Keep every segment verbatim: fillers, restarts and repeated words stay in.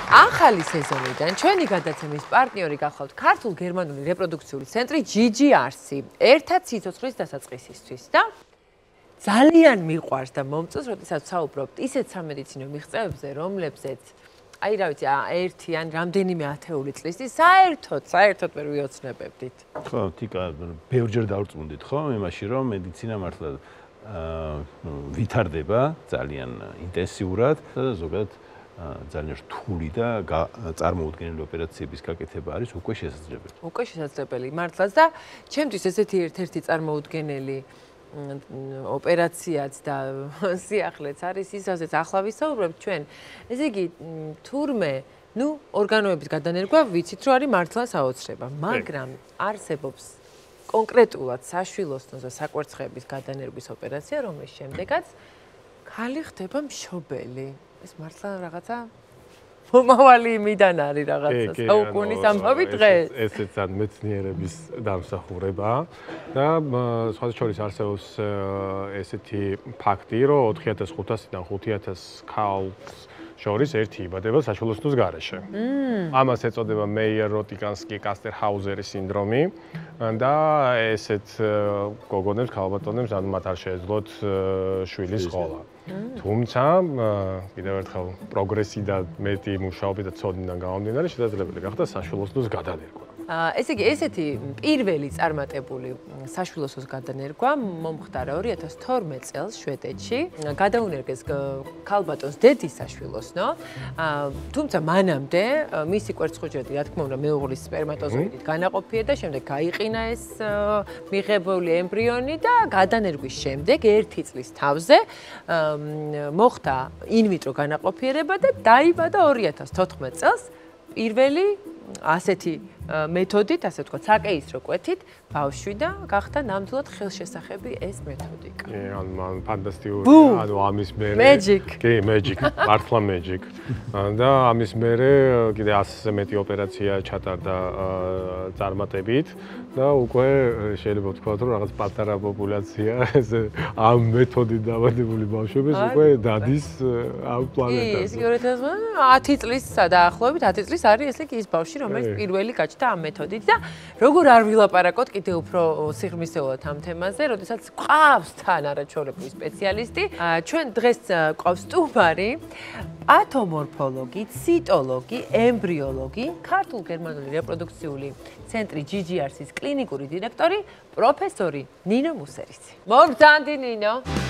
ახალი სეზონიდან ჩვენი გადაცემის პარტნიორი გახლავთ ქართულ-გერმანული რეპროდუქციული ცენტრი ჯი ჯი არ-ი ერთად სიცოცხლის დასაწყისისთვის და ძალიან მიყვარს და მომწონს, როდესაც საუბრობთ ისეთ სამედიცინო მიღწევებზე, რომლებზეც აი რა ვიცი, ერთი ან რამდენიმე ათეული წლის წინ საერთოდ, საერთოდ ვერ ვიოცნებებდით. ხო, თიკა, ბევრჯერ დავრწმუნდით, ხო, იმაში, რომ მედიცინა მართლა ვითარდება ძალიან ინტენსიურად და ზოგადად ძალიან რთული და წარმოუდგენელი ოპერაციების გაკეთება არის უკვე შესაძლებელი. უკვე შესაძლებელი მართლაც და ჩემთვის ესეთი ერთ-ერთი წარმოუდგენელი ოპერაციაც და სიახლეც არის ის, რასაც ახლა ვისაუბრებთ ჩვენ. ესე იგი, თურმე, ნუ ორგანოების გადანერგვა ვიცით, რომ არის მართლა საოცრება, მაგრამ არსებობს კონკრეტულად საშვილოსნოს და საკვერცხების გადანერგვის ოპერაცია, რომლის შემდეგაც ხალი ხდება მშობელი. ეს მართლა რაღაცა მომავალი იმიდან არის რაღაცა საუკუნის ამბავი დღეს. ესეც ან მეცნიერების დამსახურებაა და სხვა შორის არსებობს ესეთი ფაქტი, რომ ოთხი ათას ხუთასიდან ხუთი ათას ქალს შორის ერთი იბადება საშვილოსნოს გარეშე. ამას ეწოდება მეიერ-როტიკანსკი-კასტერჰაუზერის სინდრომი და ესეთ გოგონებს, ქალბატონებს, ანუ მათ არ შეეძლოთ შვილის ყოლა. თუმცა, კიდევ ერთხელ პროგრესი და მეტი მუშაობი და ცოდნიდან გამომდინარე შესაძლებელი გახდა საშვილოსნოს გადანერგვა. ესე იგი, ესეთი პირველი წარმატებული საშვილოსნოს გადანერგვა მომხდარა ორი ათას თორმეტ წელს შვედეთში. გადაუნერგეს ქალბატონს დედის საშვილოსნო. თუმცა მანამდე მისი კვერცხუჯრედი, რა თქმა უნდა, მეუღლის სპერმატოზოიდით განაყოფიე და შემდეგ გაიყინა ეს მიღებული ემბრიონი და გადანერგვის შემდეგ ერთი წლის თავზე მოხდა ინვიტრო განაყოფიერება და დაიბადა ორი ათას თოთხმეტ წელს პირველი ასეთი მეთოდით, ასე ვთქვათ, საკეისრო კვეთით ბავშვი და გახდა ნამდვილად ხელშესახები ეს მეთოდიკა. კი, ანუ ფანტასტიკური, ანუ ამის მერე Magic. კი, magic, მართლა magic. და ამის მერე კიდე ასზე მეტი ოპერაცია ჩატარდა წარმატებით და უკვე შეიძლება ვთქვათ, რომ რაღაც პატარა პოპულაცია ეს ამ მეთოდით დაბადებული ბავშვების უკვე დადის ამ პლანეტაზე. კი, ორი ათას ათი წლის დაახლოებით ათი წლის არის ესე იგი ის ბავშვი, რომელიც პირველი გაჩნდა ამ მეთოდით და როგორ არ ვილაპარაკოთ კიდე უფრო სიღრმისეულად ამ თემაზე, როდესაც ყავს თან არაჩვეულებრივი სპეციალისტი. ჩვენ დღეს ყავს სტუმარი, პათომორფოლოგი, ციტოლოგი, ემბრიოლოგი, ქართულ-გერმანული რეპროდუქციული ცენტრი ჯი ჯი არ-ის კლინიკური დირექტორი, პროფესორი ნინო მუსერიცი. მოგზანდი ნინო.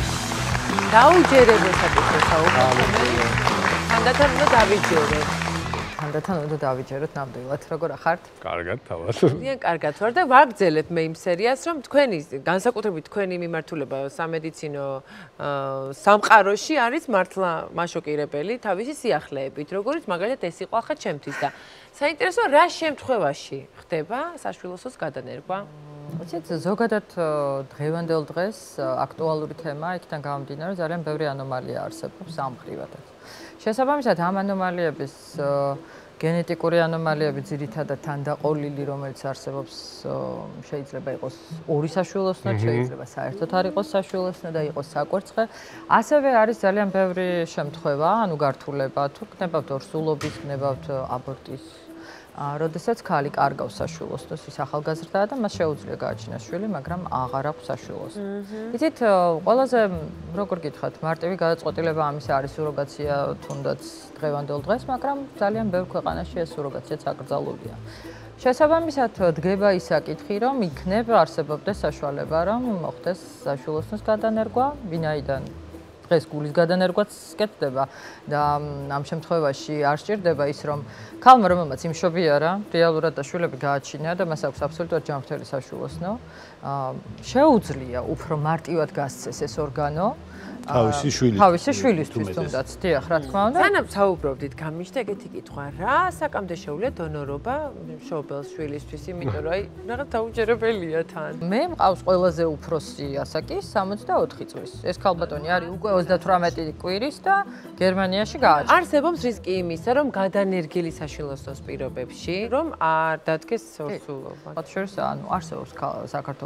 დაუჯერებო საკითხი საუბრობთ. თანდათან უნდა დავიჯეროთ. თანდათან უნდა დავიჯეროთ ნამდვილად. როგორ ახართ? კარგად, თავად. ძალიან კარგად ვარ და ვაგრძელებ მე იმ სერიას, რომ თქვენი განსაკუთრებით თქვენი მიმართულება სამედიცინო სამყაროში არის მართლა მაშოკირებელი თავისი სიახლეებით, როგორც მაგალითად ეს იყო ახლა ჩემთვის და საინტერესოა რა შემთხვევაში ხდება საშვილოსნოს გადანერგვა? ვიცით, ზოგადად დღევანდელ დღეს აქტუალური თემა იქიდან გამომდინარე ძალიან ბევრი ანომალია არსებობს სამყრივადაც. შესაბამისად ამ ანომალიების გენეტიკური ანომალიები ძირითადად თანდაყოლილი, რომელიც არსებობს, შეიძლება იყოს ორი საშვილოსნო, შეიძლება საერთოდ არ იყოს საშვილოსნო და იყოს საკვერცხე. ასევე არის ძალიან ბევრი შემთხვევა, ანუ გართულება, თუ გნებავთ ორსულობის, გნებავთ აბორტის. როდესაც ქალი კარგავს საშვილოსნოს, ის ახალგაზრდაა და მას შეუძლია გააჩინოს შვილი, მაგრამ აღარ აქვს საშვილოსნო. იცით, ყველაზე როგორ გითხრათ, მარტივი გადაწყვეტილება ამის არის სუროგაცია, თუნდაც დღევანდელ დღეს, მაგრამ ძალიან ბევრ ქვეყანაში ეს სუროგაციაც აკრძალულია. შესაბამისად, დგება ის საკითხი, რომ იქნებ არსებობდეს საშუალება, რომ მოხდეს საშვილოსნოს გადანერგვა, ვინაიდან დღეს გულის გადანერგვაც კეთდება და ამ შემთხვევაში არ სჭირდება ის, რომ ქალმა რომელმაც იმშობიარა, რეალურად და შვილები გააჩინა და მას აქვს აბსოლუტურად ჯანმრთელი საშვილოსნო, შეუძლია უფრო მარტივად გასცეს ეს ორგანო. თავისი შვილისთვის. თავისი შვილისთვის თუნდაც, დიახ, რა თქმა უნდა. სანამ საუბრობდით, გამიჩნდა ეგეთი კითხვა, რა საკამდე შეუძლია დონორობა მშობელს შვილისთვის, იმიტომ რომ აი რაღაც დაუჯერებელია თან. მე მყავს ყველაზე უფროსი ასაკი სამოცდაოთხი წლის. ეს ქალბატონი არის უკვე ოცდათვრამეტი კვირის და გერმანიაში გააჩნდა. არსებობს რისკი იმისა, რომ გადანერგილი საშვილოსნოს პირობებში, რომ არ დადგეს ორსულობა. მათ შორის ანუ არსებობს საქართველოს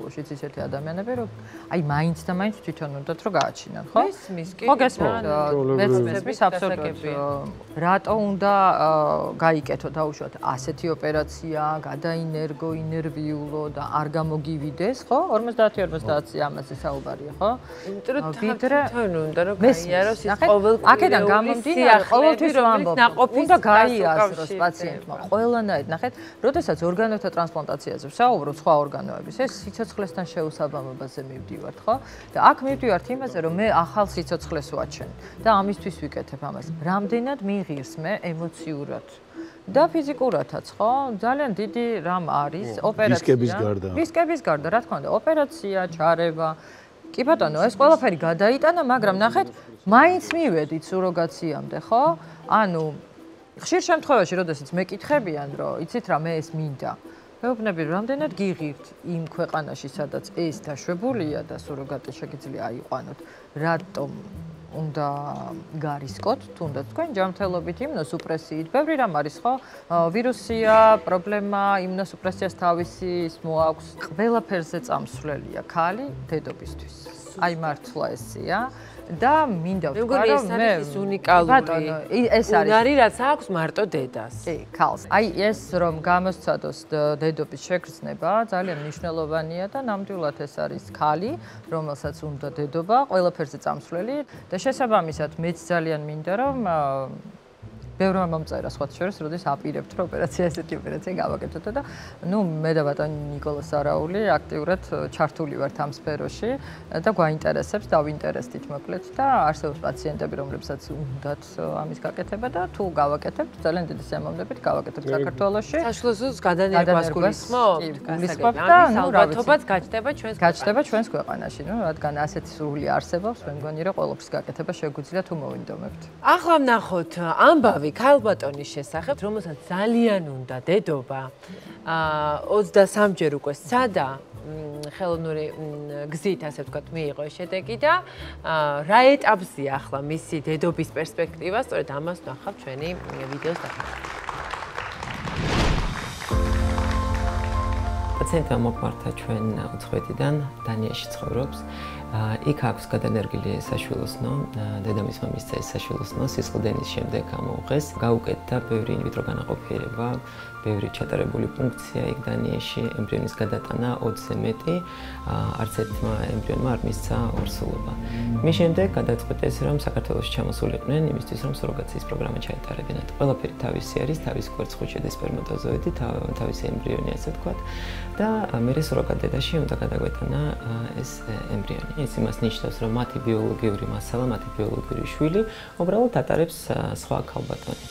საქართველოშიც ისეთი ადამიანები, რომ აი მაინც და მაინც თვითონ უნდათ რომ გააჩინონ, ხო? მესმის კი. ხო გესმით, მეცნიერების აბსოლუტურად. რატო უნდა გაიკეთო დაუშვათ ასეთი ოპერაცია, გადაინერგო, ინერვიულო და არ გამოგივიდეს, ხო? ორმოცდაათი ორმოცდაათი ამაზე საუბარია, ხო? იმიტომ რომ თვითონ უნდა რომ გაიაროს ის ყოველკვირეული აქედან გამომდინარე ყოველთვის ვამბობ, უნდა გაიაზროს პაციენტმა ყველანაირად. ნახეთ, როდესაც ორგანოთა ტრანსპლანტაციაზე ვსაუბრობ სხვა ორგანოების, ეს სიცოცხლესთან შეუსაბამობაზე მივდივართ, ხო? და აქ მივდივართ იმაზე, რომ მე ახალ სიცოცხლეს ვაჩვენ და ამისთვის ვიკეთებ ამას. რამდენად მიიღირს მე ემოციურად და ფიზიკურადაც, ხო? ძალიან დიდი რამ არის ოპერაცია. რისკების გარდა. რისკების გარდა, რა თქმა უნდა, ოპერაცია, ჩარევა. კი ბატონო, ეს ყველაფერი გადაიტანა, მაგრამ ნახეთ, მაინც მივედით სუროგაციამდე, ხო? ანუ ხშირ შემთხვევაში, როდესაც მეკითხებიან, რომ იცით რა, მე ეს მინდა. მეუბნები, რამდენად გიღირთ იმ ქვეყანაში, სადაც ეს დაშვებულია და სუროგატი შეგიძლია აიყვანოთ, რატომ უნდა გარისკოთ, თუნდაც თქვენ ჯანმრთელობით იმუნოსუპრესიით. ბევრი რამ არის, ხო? ვირუსია, პრობლემა, იმუნოსუპრესიას თავისი ის მოაქვს. ყველაფერზე წამსვლელია ქალი დედობისთვის. აი მართლა ესეა. და მინდა ვთქვა რომ მე ეს უნიკალური ეს არის უნარი რაც აქვს მარტო დედას. კი, ქალს. აი ეს რომ გამოსცადოს დედობის შეგრძნება ძალიან მნიშვნელოვანია და ნამდვილად ეს არის ქალი, რომელსაც უნდა დედობა, ყველაფერზე წამსვლელი და შესაბამისად მეც ძალიან მინდა რომ ბევრმა მომწერა სხვათა შორის, როდის აპირებთ რომ ოპერაცია ესეთი ოპერაცია გავაკეთოთ და ნუ მე და ბატონი ნიკოლას არაული აქტიურად ჩართული ვართ ამ სფეროში და გვაინტერესებს და ვინტერესდით მოკლედ და არსებობს პაციენტები, რომლებსაც უნდათ ამის გაკეთება და თუ გავაკეთებთ, ძალიან დიდი სიამოვნებით გავაკეთებთ საქართველოში. საშუალო გადანერგვას გულისხმობ? გულისხმობ და ნუ ალბათობაც გაჩნდება ჩვენს გაჩნდება ჩვენს ქვეყანაში. ნუ რადგან ასეთი სურვილი არსებობს, მე მგონი რომ ყველაფრის გაკეთება შეგვიძლია თუ მოვინდომებთ. ახლა ვნახოთ ამბავი ქალბატონის შესახებ, რომელსაც ძალიან უნდა დედობა. ოცდასამჯერ უკვე სცადა ხელოვნური გზით, ასე ვთქვათ, მიიღო შედეგი და რა ეტაპზეა ახლა მისი დედობის პერსპექტივა, სწორედ ამას ვნახავთ ჩვენი ვიდეოს დასაწყისში. პაციენტმა მოგვართა ჩვენ უცხოეთიდან, დანიაში ცხოვრობს. იქ აქვს გადანერგილი საშვილოსნო, დედამისმა მისცა ეს საშვილოსნო, სისხლდენის შემდეგ ამოუღეს. გაუკეთდა ბევრი ინვიტრო განაყოფიერება, ბევრი ჩატარებული ფუნქცია იქ დანიაში, ემბრიონის გადატანა ოცზე მეტი, არც ერთმა ემბრიონმა არ მისცა ორსულობა. მის შემდეგ გადაწყვეტეს, რომ საქართველოში ჩამოსულიყვნენ იმისთვის, რომ სუროგაციის პროგრამა ჩაეტარებინათ. ყველაფერი თავისი არის, თავის კვერცხუჩედი სპერმატოზოიდი, თავისი ემბრიონი, ასე ვთქვათ. და მერე სუროგატ დედაში უნდა გადაგვეტანა ეს ემბრიონი. ეს იმას ნიშნავს, რომ მათი ბიოლოგიური მასალა, მათი ბიოლოგიური შვილი უბრალოდ ატარებს სხვა ქალბატონი.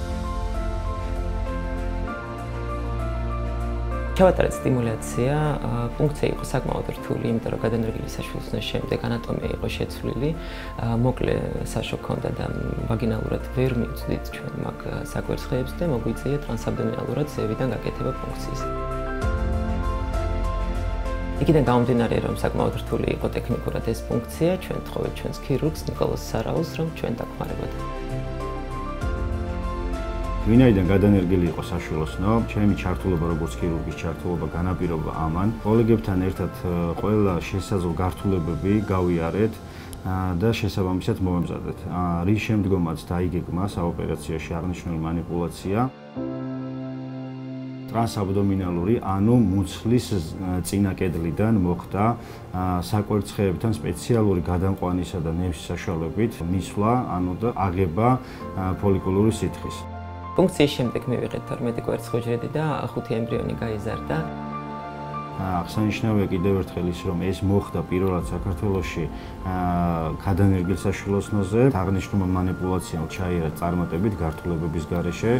ჩავატარეთ სტიმულაცია, ფუნქცია იყო საკმაოდ რთული, იმიტომ რომ გადანერგილი საშვილოსნოს შემდეგ ანატომია იყო შეცვლილი, მოკლე საშო ჰქონდა და ვაგინალურად ვერ მივწვდით ჩვენ მაგ საკვერცხლებს და მოგვიწია ტრანსაბდომინალურად ზევიდან გაკეთება ფუნქციის. იქიდან გამომდინარე, რომ საკმაოდ რთული იყო ტექნიკურად ეს ფუნქცია, ჩვენ ვთხოვეთ ჩვენს ქირურგს ნიკოლას სარაულს, რომ ჩვენ დაგხმარებოდა. ვინაიდან გადანერგილი იყო საშვილოსნო, ჩემი ჩართულობა როგორც ქირურგის ჩართულობა განაპირობა ამან. კოლეგებთან ერთად ყველა შესაძლო გართულებები გავიარეთ და შესაბამისად მოვემზადეთ. რის შემდგომაც დაიგეგმა საოპერაციაში აღნიშნული манипуляция. ტრანსაბდომინალური, ანუ მუცლის წინა კედლიდან მოხდა საკვერცხეებთან სპეციალური გადამყვანისა და ნევსის საშუალებით მისვლა, ანუ და აღება ფოლიკულური სითხის. ფუნქციის შემდეგ მივიღეთ თორმეტი კვერცხუჯრედი და ხუთი ემბრიონი გაიზარდა. აღსანიშნავია კიდევ ერთხელ ის, რომ ეს მოხდა პირველად საქართველოში გადანერგილ საშვილოსნოზე. აღნიშნულმა манипуляციამ ჩაიერა წარმატებით გართულებების გარეშე.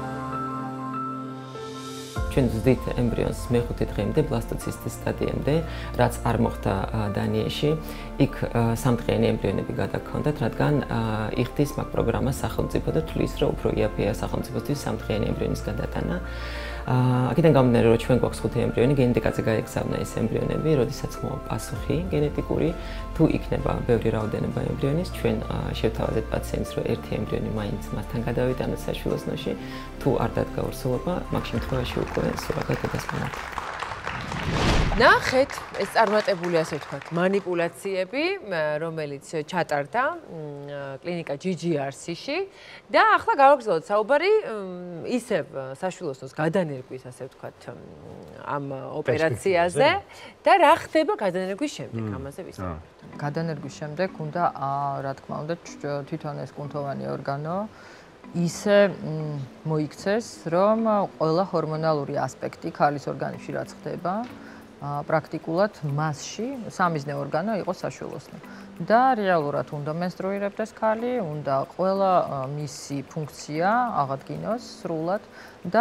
ჩვენ ვზდით ემბრიონს მეხუთე დღემდე ბლასტოცისტის სტადიამდე, რაც არ მოხდა დანიაში. იქ სამდღიანი ემბრიონები გადაგქონდათ, რადგან იხდის მაგ პროგრამას სახელმწიფო და თulis, რომ უფრო იაფია სახელმწიფოსთვის სამდღიანი ემბრიონის გადატანა. აქედან გამომდინარე, რომ ჩვენ გვაქვს ხუთი ემბრიონი, გენეტიკაზე გაეგზავნა ეს ემბრიონები, როდესაც მოვა პასუხი გენეტიკური, თუ იქნება ბევრი რაოდენობა ემბრიონის, ჩვენ შევთავაზეთ პაციენტს, რომ ერთი ემბრიონი მაინც მასთან გადავიტანოთ საშვილოსნოში, თუ არ დადგა ორსულობა, მაგ შემთხვევაში უკვე სუროგატ დედას მონათლი. ნახეთ, ეს წარმატებული ასე ვთქვათ, манипуляციები, რომელიც ჩატარდა კლინიკა ჯი ჯი არ სი-ში და ახლა გავაგრძელოთ საუბარი ისევ საშვილოსნოს გადანერგვის ასე ვთქვათ ამ ოპერაციაზე და რა ხდება გადანერგვის შემდეგ, ამაზე ვისაუბრებთ. გადანერგვის შემდეგ უნდა რა თქმა უნდა თვითონ ეს კუნთოვანი ორგანო ისე მოიქცეს, რომ ყველა ჰორმონალური ასპექტი ქალის ორგანიზმში რაც ხდება პრაქტიკულად მასში სამიზნე ორგანო იყოს საშვილოსნო და რეალურად უნდა მენსტრუირებდეს ქალი, უნდა ყველა მისი ფუნქცია აღადგინოს სრულად და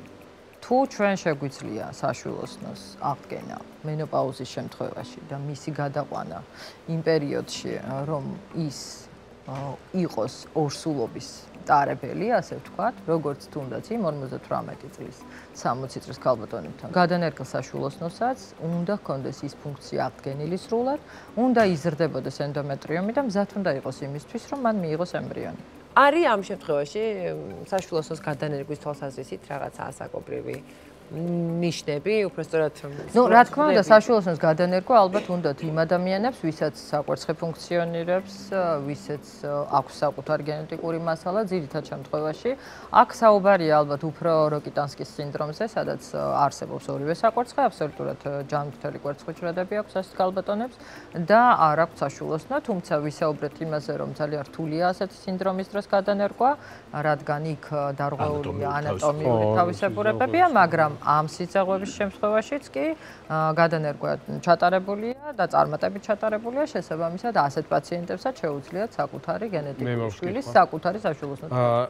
თუ ჩვენ შეგვიძლია საშვილოსნოს აღდგენა მენოპაუზის შემთხვევაში და მისი გადაყვანა იმ პერიოდში, რომ ის იყოს ორსულობის ტარებელი, ასე ვთქვათ, როგორც თუნდაც იმ ორმოცდათვრამეტი წლის, სამოცი წლის ქალბატონებთან. გადანერგილ საშვილოსნოსაც უნდა ჰქონდეს ის ფუნქცია აღდგენილი სრულად, უნდა იზრდებოდეს ენდომეტრიომი და მზად უნდა იყოს იმისთვის, რომ მან მიიღოს ემბრიონი. არის ამ შემთხვევაში საშვილოსნოს გადანერგვის თვალსაზრისით რაღაცა ასაკობრივი ნიშნები, უბრალოდ ნუ რა თქმა უნდა საშვილოსნოს გადანერგვა ალბათ უნდათ იმ ადამიანებს, ვისაც საკვერცხე ფუნქციონირებს, ვისაც აქვს საკუთარი გენეტიკური მასალა, ძირითად შემთხვევაში აქ საუბარია ალბათ უფრო როკიტანსკის სინდრომზე, სადაც არსებობს ორივე საკვერცხე, აბსოლუტურად ჯანმრთელი კვერცხუჭრადები აქვს ასეთ ქალბატონებს და არ აქვს საშვილოსნო, თუმცა ვისაუბრეთ იმაზე, რომ ძალიან რთულია ასეთი სინდრომის დროს გადანერგვა, რადგან იქ დარღვეულია ანატომიური თავისებურებებია, მაგრამ ამ სიცეღვების შემთხვევაშიც კი გადანერგვა ჩატარებულია და წარმატებით ჩატარებულია, შესაბამისად ასეთ პაციენტებსაც შეუძლიათ საკუთარი გენეტიკური შვილის საკუთარი საშვილოსნო.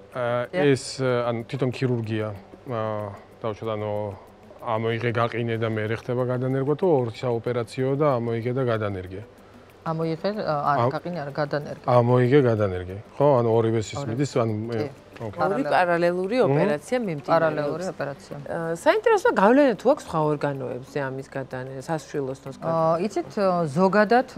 ეს ანუ თვითონ ქირურგია დავუშვათ ანუ ამოიღე გაყინე და მე ხდება გადანერგვა თუ ორი საოპერაციო და ამოიღე და გადანერგე. ამოიღე არა გაყინე არა გადანერგე. ამოიღე გადანერგე. ხო, ანუ ორივეს ის მიდის, ანუ ორი პარალელური ოპერაცია მიმდინარეობს. პარალელური ოპერაცია. საინტერესოა გავლენა თუ აქვს სხვა ორგანოებზე ამის გადანერგვა, საშვილოსნოს გადანერგვა. იცით, ზოგადად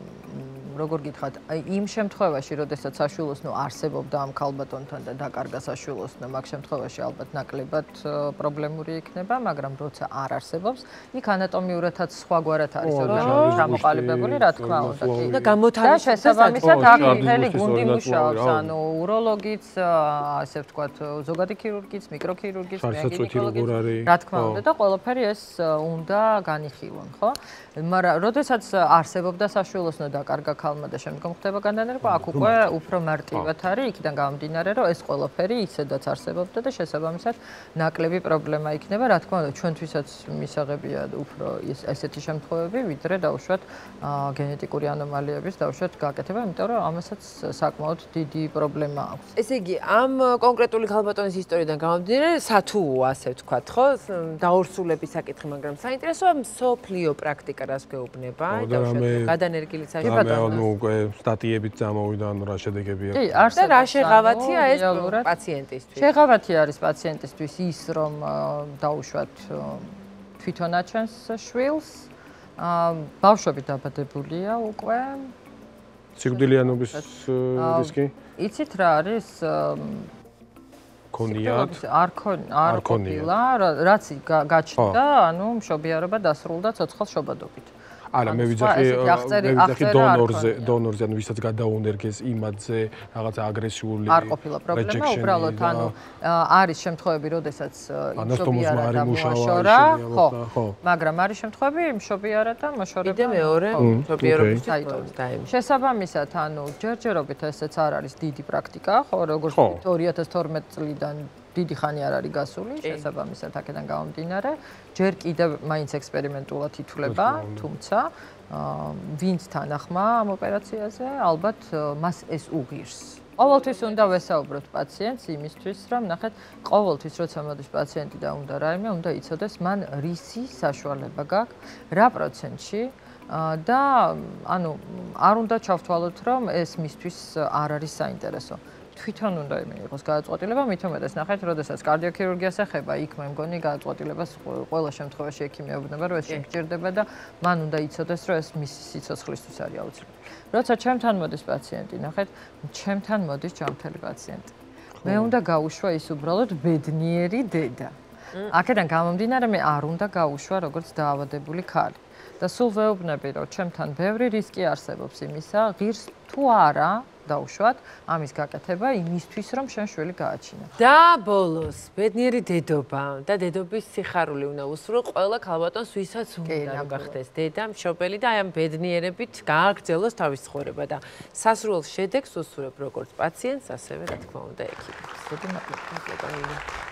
როგორ გითხრათ, იმ შემთხვევაში, როდესაც საშვილოსნო არსებობდა ამ ქალბატონთან და დაკარგა საშვილოსნო, მაგ შემთხვევაში ალბათ ნაკლებად პრობლემური იქნება, მაგრამ როცა არ არსებობს, იქ ანატომიურადაც სხვაგვარად არის ორგანიზმი გამოყალიბებული, რა თქმა უნდა, კი. და გამოთავისუფლება შესაბამისად აქ მთელი გუნდი მუშაობს, ანუ უროლოგიც, ასე ვთქვათ, ზოგადი ქირურგიც, მიკროქირურგიც, გინეკოლოგიც, რა თქმა უნდა და ყველაფერი ეს უნდა განიხილონ, ხო? მაგრამ როდესაც არსებობდა საშვილოსნო დაკარგა ქალმა და შემდგომ ხდება გადანერგვა, აქ უკვე უფრო მარტივად არის, იქიდან გამომდინარე, რომ ეს ყველაფერი ისედაც არსებობდა და შესაბამისად ნაკლები პრობლემა იქნება, რა თქმა უნდა, ჩვენთვისაც მისაღებია უფრო ესეთი შემთხვევები, ვიდრე დავუშვათ გენეტიკური ანომალიების დავუშვათ გაკეთება, იმიტომ რომ ამასაც საკმაოდ დიდი პრობლემა აქვს. ესე იგი, ამ კონკრეტული ქალბატონის ისტორიიდან გამომდინარე, სათუო ასე ვთქვათ, ხო? დაორსულების საკითხი, მაგრამ საინტერესოა მსოფლიო პრაქტიკა რას გვეუბნება, გადანერგილი საშვილოსნოს ანუ უკვე სტატიებით წამოვიდა, ანუ რა შედეგები აქვს. კი, არსებობს. და რა შეღავათია ეს პაციენტისთვის? შეღავათი არის პაციენტისთვის ის, რომ დაუშვათ თვითონ აჩენს შვილს, ბავშვები დაბადებულია უკვე. სიკვდილიანობის რისკი? იცით რა არის? ქონიათ? არ არ ყოფილა, რაც გაჩნდა, ანუ მშობიარობა დასრულდა ცოცხალ შობადობით. არა, მე ვიძახი, მე ვიძახი დონორზე, დონორზე, ანუ ვისაც გადაუნერგეს იმადზე, რაღაცა აგრესიული არ ყოფილა პრობლემა, უბრალოდ ანუ არის შემთხვევები, როდესაც მშობიარა და მოაშორა, ხო, მაგრამ არის შემთხვევები, მშობიარა და მოშორება. კიდე მეორე მშობიარობის საიტონს დაემჩა. შესაბამისად, ანუ ჯერჯერობით ესეც არ არის დიდი პრაქტიკა, ხო, როგორც ორი ათას თორმეტი წლიდან დიდი ხანი არ არის გასული, შესაბამისად აქედან გამომდინარე, ჯერ კიდევ მაინც ექსპერიმენტულად ითვლება, თუმცა ვინც თანახმა ამ ოპერაციაზე, ალბათ მას ეს უღირს. ყოველთვის უნდა ვესაუბროთ პაციენტს იმისთვის, რომ ნახეთ, ყოველთვის როცა მოდის პაციენტი და უნდა რაიმე, უნდა იცოდეს მან რისი საშუალება გაქვს, რა პროცენტში და ანუ არ უნდა ჩავთვალოთ, რომ ეს მისთვის არ არის საინტერესო. თვითონ უნდა მიიღოს გადაწყვეტილება, მით უმეტეს ნახეთ, როდესაც კარდიოქირურგიას ეხება, იქ მე მგონი გადაწყვეტილებას ყველა შემთხვევაში ექიმი ეუბნება, რომ ეს შეგვჭირდება და მან უნდა იცოდეს, რომ ეს მისი სიცოცხლისთვის არის აუცილებელი. როცა ჩემთან მოდის პაციენტი, ნახეთ, ჩემთან მოდის ჯანმრთელი პაციენტი. მე უნდა გაუშვა ის უბრალოდ ბედნიერი დედა. აქედან გამომდინარე მე არ უნდა გავუშვა როგორც დაავადებული ქალი. და სულ ვეუბნები, რომ ჩემთან ბევრი რისკი არსებობს იმისა, ღირს თუ არა დავუშვათ ამის გაკეთება იმისთვის, რომ შენ შვილი გააჩინო. და ბოლოს, ბედნიერი დედობა და დედობის სიხარული უნდა უსრულო ყველა ქალბატონს, ვისაც უნდა გახდეს დედა, მშობელი და აი ამ ბედნიერებით გააგრძელოს თავის ცხოვრება და სასურველ შედეგს უსურებ როგორც პაციენტს, ასევე რა თქმა უნდა ექიმს. დიდი მადლობა.